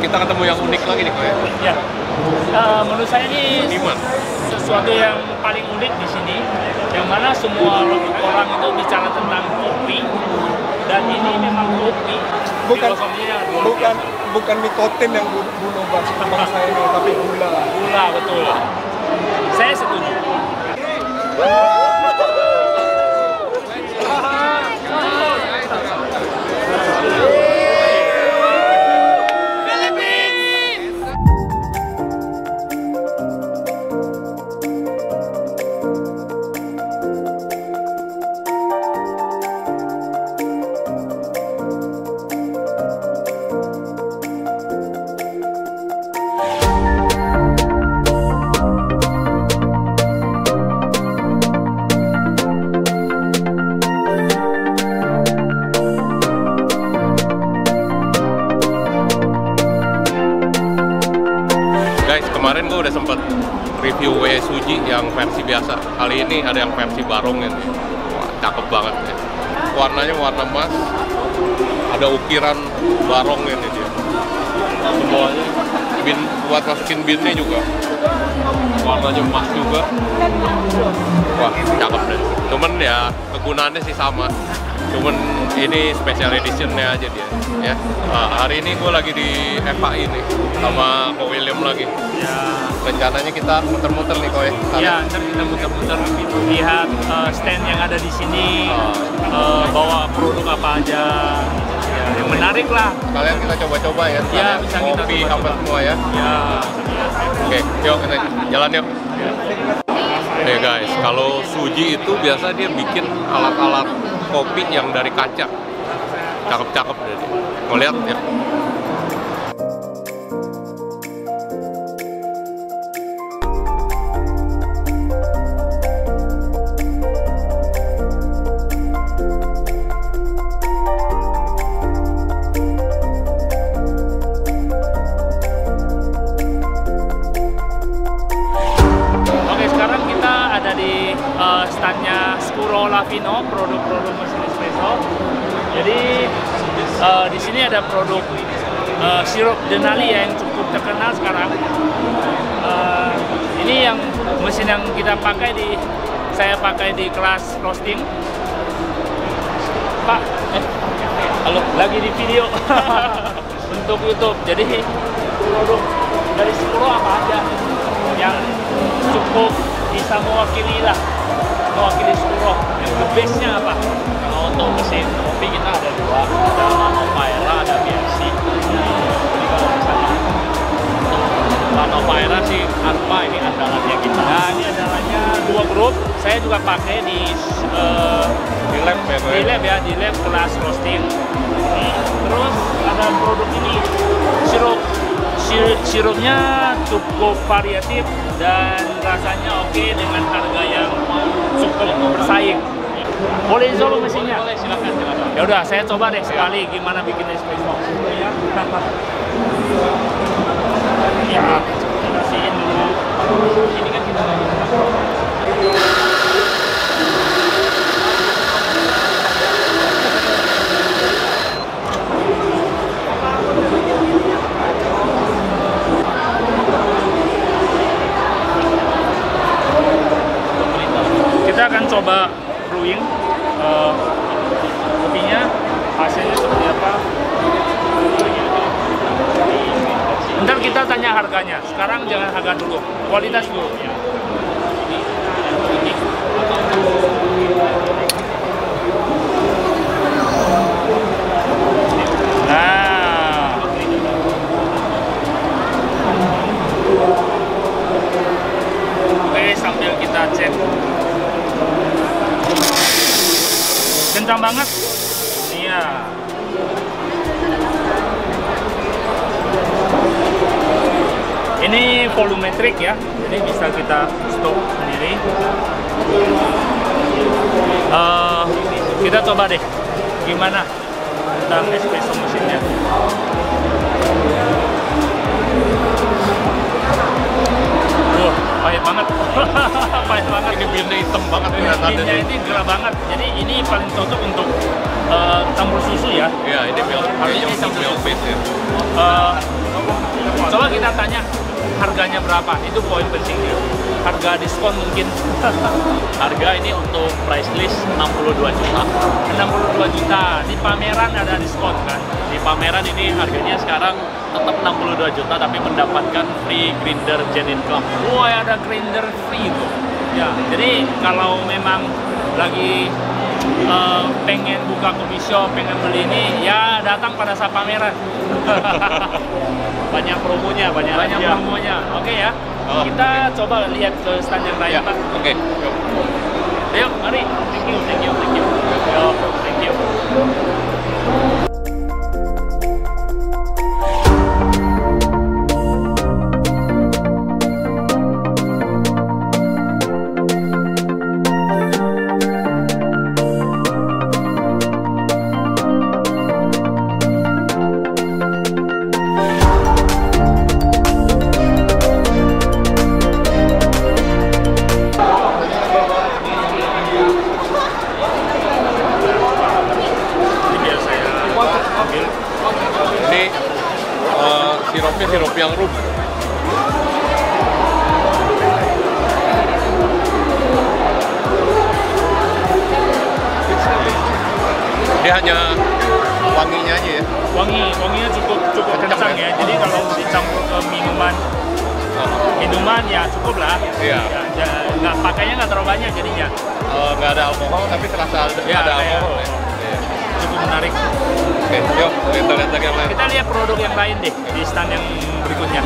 kita ketemu yang unik lagi nih kok ya. Ya, menurut saya ini sesuatu yang paling unik di sini, yang mana semua orang itu bicara tentang kopi, dan ini memang kopi. Bukan nikotin yang bunuh bangsa ini, tapi gula. Gula, betul. Saya setuju. Kemarin gue udah sempet review W Suji yang versi biasa. Kali ini ada yang versi barong ini. Wah, cakep banget ya. Warnanya warna emas. Ada ukiran barong ini dia. Semuanya bin, buat masukin binnya juga. Warnanya emas juga. Wah, cakep deh. Cuman ya kegunaannya sih sama. Cuman ini special editionnya aja dia ya. Hari ini gue lagi di FAI nih sama Ko William lagi ya. Rencananya kita muter-muter nih Ko ya. Iya, ntar kita muter-muter lihat stand yang ada di sini, bawa produk apa aja ya, yang menarik lah. Kalian kita coba-coba ya. Iya, bisa kita kopi coba-coba apa semua ya. Ya. Oke, yuk kita jalan yuk. Nih guys, kalau Suji itu biasa dia bikin alat-alat kopi yang dari kaca. Cakep-cakep deh. Mau lihat ya. Oke, sekarang kita ada di standnya Scuro Lavino, produk-produk mesin espresso. Jadi di sini ada produk sirup Denali yang cukup terkenal sekarang. Ini yang mesin yang saya pakai di kelas roasting. Pak, halo, lagi di video untuk YouTube. Jadi produk dari Scuro apa aja yang cukup bisa mewakili Scuro. Yang the best-nya apa? Kalau untuk mesin kopi kita ada dua, ada Manovaira, ada BRC. Jadi kalau misalnya untuk Manovaira sih Arpa ini andalannya kita. Nah, ini andalannya dua grup. Saya juga pakai di lab ya, di lab kelas roasting. Terus ada produk ini, sirupnya cukup variatif dan rasanya oke dengan harga yang cukup bersaing. Boleh solo mesinnya? Boleh, silakan. Ya udah, saya coba deh sekali gimana bikin espresso. Ya, bersihin dulu. Ini kan kita lagi kita akan coba brewing kopinya, hasilnya seperti apa. Ntar kita tanya harganya. Sekarang jangan harga dulu, kualitas dulu. Nah, oke, sambil kita cek. Kencang banget. Iya. Ini volumetrik ya, jadi bisa kita stop sendiri. Kita coba deh gimana tentang espresso mesinnya. Pahit banget. Pahit banget. Ini binnya hitam banget kelihatannya. Binnya ini gerah banget. Jadi ini paling cocok untuk campur susu ya. Iya, ini milk, Harusnya milk base ya. kita tanya harganya berapa, itu poin pentingnya. Harga diskon mungkin. Harga ini untuk price list 62 juta. 62 juta. Di pameran ada diskon kan? Di pameran ini harganya sekarang tetap 62 juta tapi mendapatkan free grinder Genin Club. Wah, ada grinder free tuh. Ya, jadi kalau memang lagi pengen buka coffee shop, pengen beli ini, ya datang pada saat pameran. Banyak promonya, banyak promonya. Oke ya. Oh, Kita coba lihat ke stand yang lain, Ya, Pak. oke. Ayo, mari. Thank you. Yo, thank you. Ini biar saya ambil. Ini sirupnya sirup yang rum. Dia hanya wanginya aja ya. Wanginya cukup kencang ya. Jadi kalau dicampur ke minuman ya cukup lah. Iya. Ya, pakainya nggak terlalu banyak jadinya. Nggak ada alkohol tapi terasa ada Ya, kayak- alkohol ya. Iya. Cukup menarik. Oke, yuk kita lihat lagi yang lain. Kita lihat produk yang lain deh di stand yang berikutnya.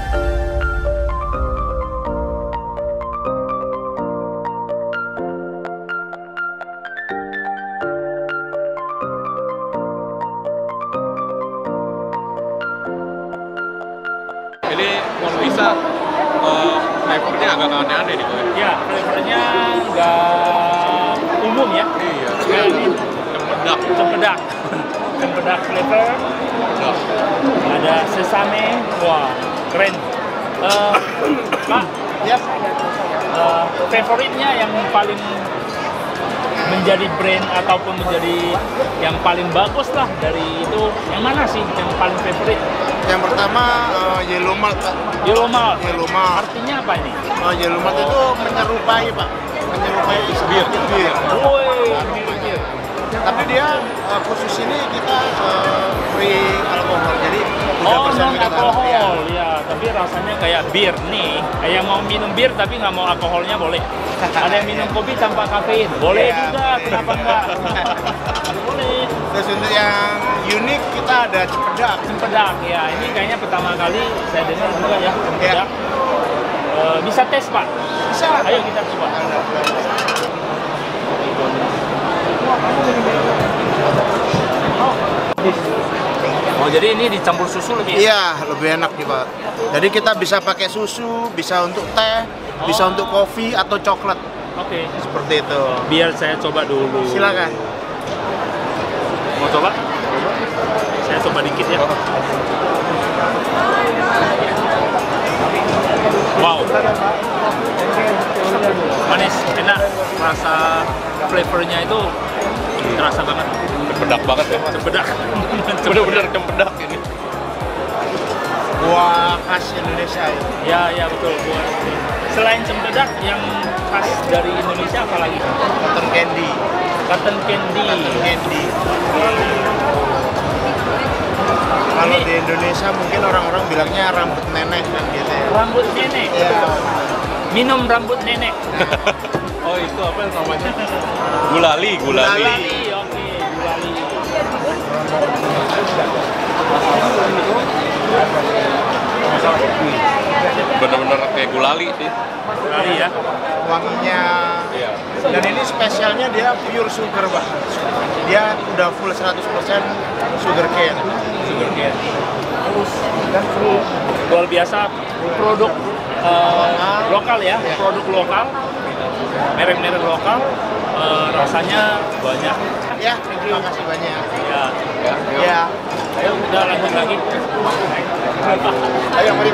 Ini kalau bisa flavornya agak aneh-aneh nih, Pak. Ya, flavornya nggak umum ya. Iya. Kayak ini Cempedak. cempedak flavor. Ada sesame. Wah, keren. Pak, Ya, favoritnya yang paling menjadi brand ataupun menjadi yang paling bagus lah dari itu, yang mana sih yang paling favorit? yang pertama Yellow Malt, Pak. Yellow Malt. Yellow Malt. Artinya apa ini? Yellow Malt itu menyerupai, Pak. Menyerupai bir. Woi, bir. Tapi dia khusus ini kita free alkohol. Jadi 3% Oh, non kita alkohol ya, tapi rasanya kayak bir nih. Kayak mau minum bir tapi nggak mau alkoholnya boleh. Ada yang minum kopi tanpa kafein, boleh Iya. juga. Kenapa enggak? Boleh. Terus untuk yang unik kita ada cempedak. Cempedak ya, ini kayaknya pertama kali saya dengar juga ya cempedak. Bisa tes Pak? Bisa. Ayo kita coba. Oh, jadi ini dicampur susu lebih? Iya, lebih enak nih, Pak. Jadi kita bisa pakai susu, bisa untuk teh, bisa untuk kopi atau coklat. Oke. Seperti itu. Biar saya coba dulu. Silakan. Mau coba? Saya coba dikit ya. Wow. Manis, enak. Rasa flavornya itu terasa banget. Cempedak banget ya. Cempedak. Bener-bener cempedak ini. Buah khas Indonesia ya. Ya, ya betul. Selain cempedak, yang khas dari Indonesia apa lagi? Cotton candy. Cotton candy. Cotton candy. Kalau Ini- di Indonesia mungkin orang-orang bilangnya rambut nenek kan gitu ya. Rambut nenek. Iya. Minum rambut nenek. Oh, itu apa namanya? Gulali. Gulali, oke, gulali. Bener-bener kayak gulali sih. Gulali ya. Wanginya. Iya. Dan ini spesialnya dia pure sugar, Pak. Dia udah full 100% sugar cane. Sugar cane. Luar biasa produk lokal ya, produk lokal, merek-merek lokal, rasanya banyak. Ya, terima kasih banyak. Ya, Ya. ayo kita lanjut lagi. Ayo, mari.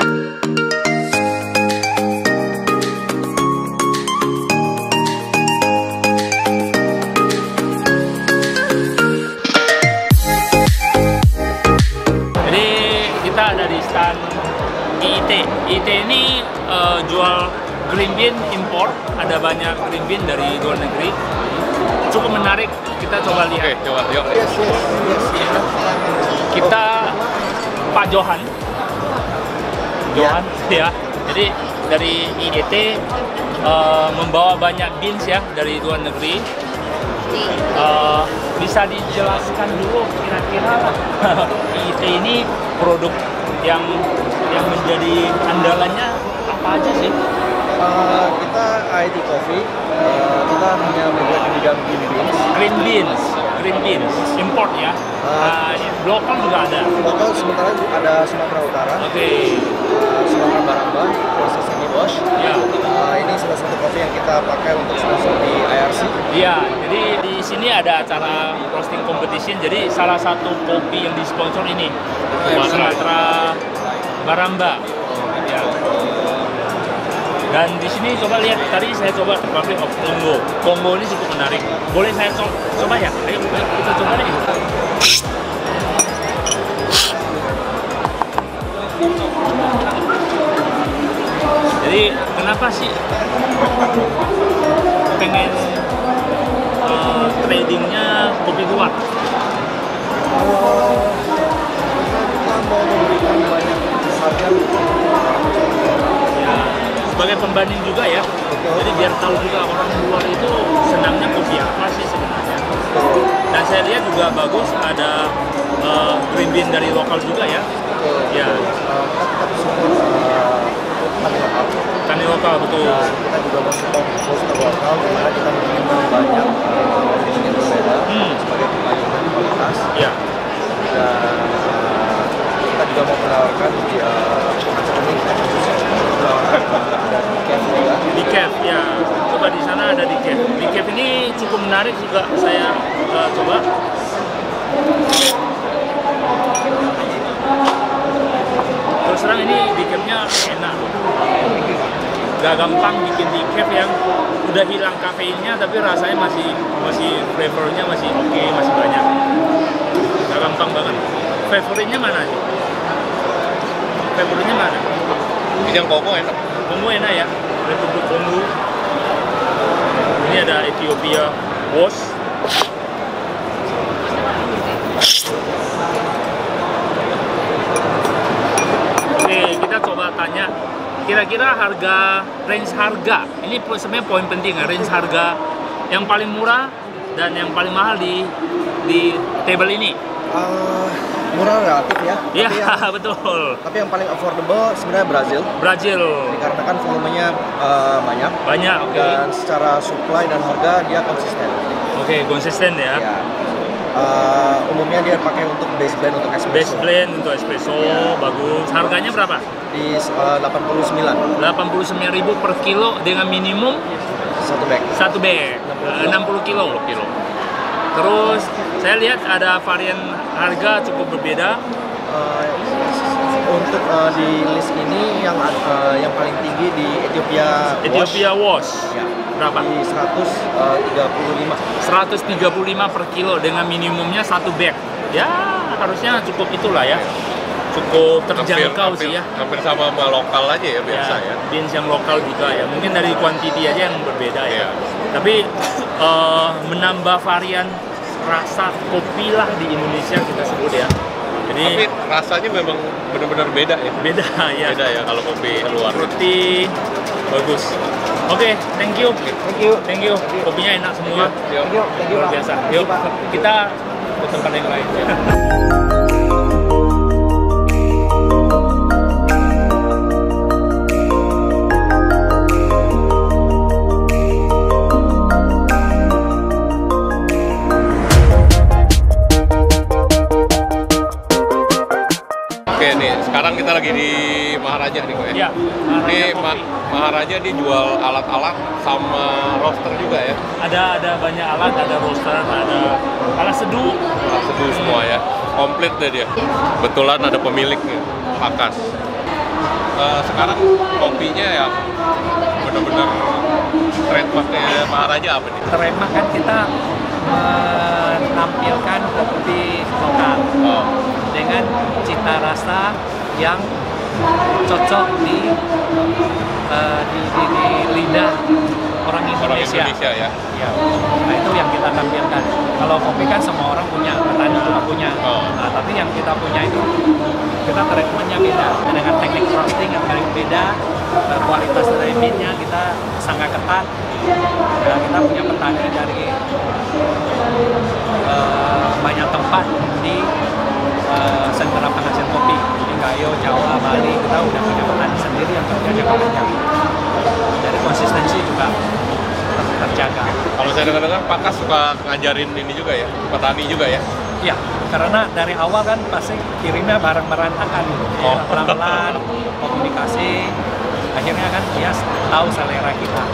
Jadi kita ada di stand IIT. IIT ini jual green bean import, ada banyak green bean dari luar negeri. Cukup menarik, kita coba Oke, lihat. coba yuk. Kita Pak Johan, ya. Jadi dari IIT membawa banyak beans ya dari luar negeri. Bisa dijelaskan dulu kira-kira IIT ini produk yang menjadi andalannya apa aja sih? Kita IIT Coffee, kita hanya bergerak di bidang Green beans, import ya. Lokal juga ada. lokal sementara ada Sumatera Utara, Oke. Sumatera Baramba, proses ini Bosch. Ya. Ini salah satu kopi yang kita pakai untuk sponsor di IRC. Iya, jadi di sini ada acara roasting competition. Jadi salah satu kopi yang disponsor ini Sumatera Baramba. Ya. Dan di sini coba lihat, tadi saya coba Republic of Congo. Congo ini cukup menarik. Boleh saya coba ya? Ayo kita coba deh. Jadi kenapa sih pengen tradingnya kopi luar? Kita mau memberikan banyak harga. Ya, sebagai pembanding juga ya. Jadi biar tahu juga orang luar itu senangnya kopi apa sih sebenarnya. Dan saya lihat juga bagus ada green bean dari lokal juga ya. Ya, Kita support petani lokal. tani lokal betul. Dan kita juga mau support roaster lokal, di mana kita menginginkan banyak jenis yang berbeda sebagai pemain kualitas. Ya, Dan kita juga mau menawarkan di acara ini dan camp juga. di cave ya. Coba di sana ada di cave. Di cave ini cukup menarik juga saya coba. Terus terang ini di cave-nya enak. Gak gampang bikin di cave yang udah hilang kafeinnya tapi rasanya masih flavornya masih oke, masih banyak. Gak gampang banget. Favoritnya mana sih? Favoritnya mana? Ini yang Kongo enak. Kongo enak ya, Republik Kongo. Ini ada Ethiopia Wash. Oke, kita coba tanya. Kira-kira range harga. Ini sebenarnya poin penting ya, range harga yang paling murah dan yang paling mahal di table ini. Murah relatif ya. Iya, Tapi yang, betul. tapi yang paling affordable sebenarnya Brazil. Brazil. Dikarenakan volumenya banyak. Banyak, oke. Dan secara supply dan harga dia konsisten. Oke, konsisten ya. Ya. Umumnya dia pakai untuk base blend untuk Base espresso. blend untuk espresso, Ya. bagus. Harganya berapa? Di 89 89.000 per kilo dengan minimum satu bag. 1 bag, 60 kilo. Terus saya lihat ada varian harga cukup berbeda. Untuk di list ini yang paling tinggi di Ethiopia Wash. Ya. Berapa? Di 135. 135 per kilo dengan minimumnya 1 bag. Ya, harusnya cukup itulah ya. Cukup terjangkau sih ya. Hampir sama lokal aja ya biasa ya. Beans yang lokal juga ya. Mungkin dari quantity aja yang berbeda ya. Iya. Tapi menambah varian rasa kopi lah di Indonesia kita sebut ya. Jadi Tapi rasanya memang benar-benar beda ya. beda ya. Beda ya kalau kopi luar. Roti bagus. Oke, thank you. Thank you. Kopinya enak semua. Yuk. Luar biasa. Yuk, kita ke tempat yang lain. Oke nih, sekarang kita lagi di Maharaja nih kok ya. Ya, Ini Maharaja Kopi. Maharaja dia jual alat-alat sama roaster juga ya. Ada banyak alat, ada roaster, ada alat seduh. Alat seduh semua ya. Komplit deh dia. Kebetulan ada pemiliknya, Pakas. Sekarang kopinya ya benar-benar trademarknya Maharaja apa nih? Trademark kan kita menampilkan kopi lokal Oh, dengan cita rasa yang cocok di lidah orang Indonesia. Ya. Ya. Nah itu yang kita tampilkan. Kalau kopi kan semua orang punya, petani juga punya. Nah tapi yang kita punya itu kita treatmentnya beda dengan teknik roasting yang paling beda, kualitas dari bean-nya kita sangat ketat. Nah, kita punya petani dari banyak tempat di sentra penghasil kopi di Gayo, Jawa, Bali. Kita udah punya petani sendiri yang kerjanya panjang. Dari konsistensi juga terjaga. Kalau saya dengar-dengar Pak Kas suka ngajarin ini juga ya, petani juga ya? Iya, karena dari awal kan pasti kirimnya barang berantakan gitu. Oh. Pelan-pelan, komunikasi, akhirnya kan dia tahu selera kita.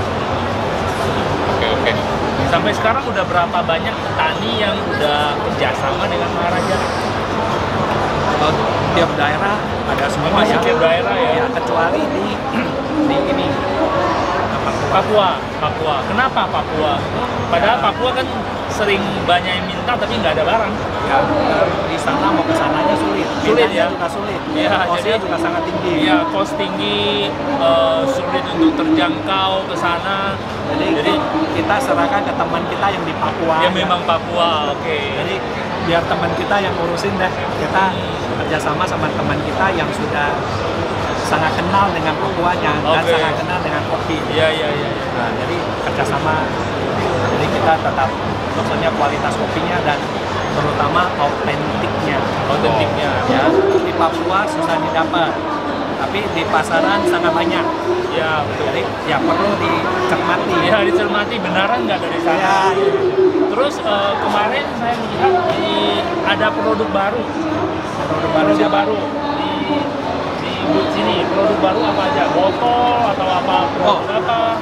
Oke. Sampai sekarang udah berapa banyak petani yang udah kerjasama dengan Maharaja? Tiap daerah ada semua ya. Tiap daerah ya. Kecuali di ini Papua. Kenapa Papua? Padahal Papua kan sering banyak yang minta tapi nggak ada barang. Ya, di sana mau ke sananya sulit. Sulit ya? Juga sulit. Ya, Costnya jadi juga sangat tinggi. Iya, cost tinggi, sulit untuk terjangkau ke sana. Jadi kita serahkan ke teman kita yang di Papua. Ya memang Papua, oke. Jadi biar teman kita yang ngurusin deh. Kita kerjasama sama teman kita yang sudah sangat kenal dengan Papuanya dan sangat kenal dengan kopi. Iya. Nah, jadi kerjasama. Jadi kita tetap maksudnya kualitas kopinya dan terutama autentiknya. Ya, di Papua susah didapat, tapi di pasaran sangat banyak. Ya betul. Jadi ya perlu dicermati. Ya dicermati benaran nggak dari sana. Ya. Terus kemarin saya melihat ada produk baru. Produk baru di booth sini. Produk baru apa aja? Botol atau apa? Apa?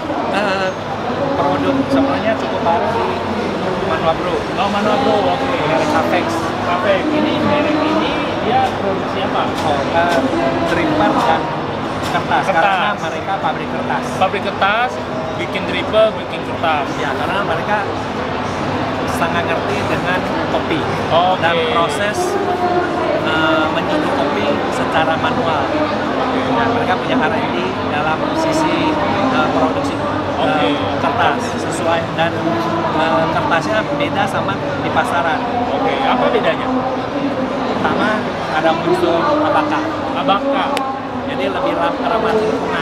Produk sebenarnya cukup baru di Manua Bro. Oh, Manua Bro, oke. Merek Capex. Ini merek ini dia produksi apa? Dripper dan kertas. Karena mereka pabrik kertas. Pabrik kertas, bikin dripper, bikin kertas. Ya, karena mereka sangat ngerti dengan kopi dan proses menyeduh kopi secara manual. Nah, mereka punya R&D dalam sisi produksi kertas sesuai dan kertasnya beda sama di pasaran. Apa bedanya? Pertama ada unsur abaka. Jadi lebih ramah lingkungan.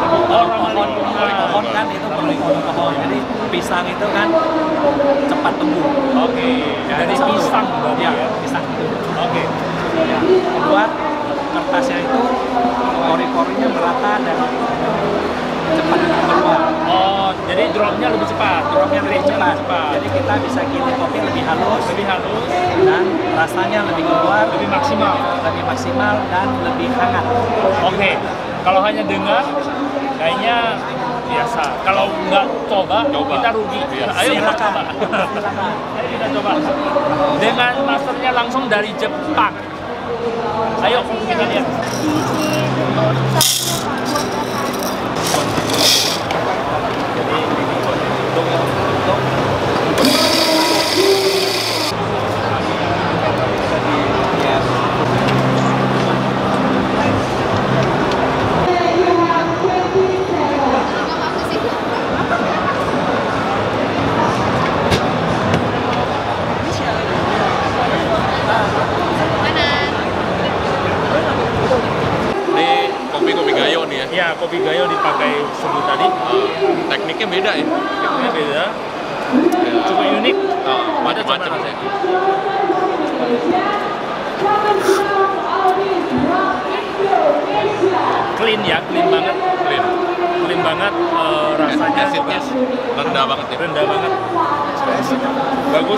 Pohon kan itu perlu pohon. Jadi pisang itu kan cepat tumbuh. Jadi pisang berarti ya. Pisang itu. Ya. Kedua, kertasnya itu pori-porinya merata dan cepat keluar. Jadi dropnya lebih cepat. Jadi kita bisa giling kopi lebih halus dan rasanya lebih keluar, lebih maksimal dan lebih hangat. Kalau hanya dengar kayaknya biasa. Kalau nggak coba. Kita rugi. Ayo kita coba. Ayo kita coba. Dengan masternya langsung dari Jepang. Ayo kita lihat. Jadi ini untuk kopi Gayo nih ya? Ya, kopi Gayo dipakai sebut tadi. Tekniknya beda ya? Tekniknya beda. Cukup unik. Macam-macam sih. Clean ya, clean banget. Clean banget, rasanya acidnya rendah banget ya? Rendah banget. Bagus.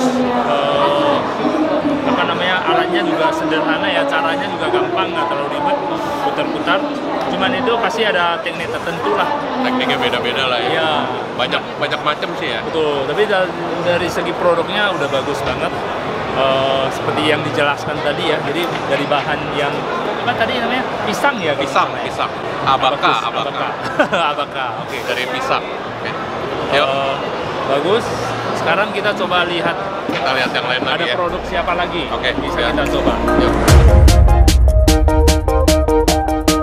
Apa namanya, alatnya juga sederhana ya, caranya juga gampang, nggak terlalu ribet, putar-putar. Cuman itu pasti ada teknik tertentu lah. Tekniknya beda-beda lah ya. Iya. Banyak macam sih ya. Betul. Tapi dari segi produknya udah bagus banget. Seperti yang dijelaskan tadi ya. Jadi dari bahan yang apa tadi namanya? Pisang ya? Pisang. Abaka. Oke. Dari pisang. Oke. Yuk. Bagus. Sekarang kita coba lihat. Kita lihat yang lain lagi ada ya. produk siapa lagi? Oke. Bisa kita coba. Yuk.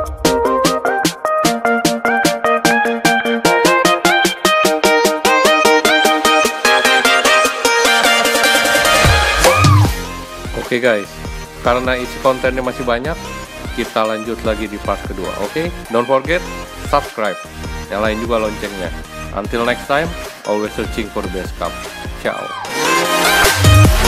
Oke guys, karena isi kontennya masih banyak, kita lanjut lagi di part kedua. Oke, don't forget subscribe, nyalain juga loncengnya. Until next time, always searching for the best cup. Ciao.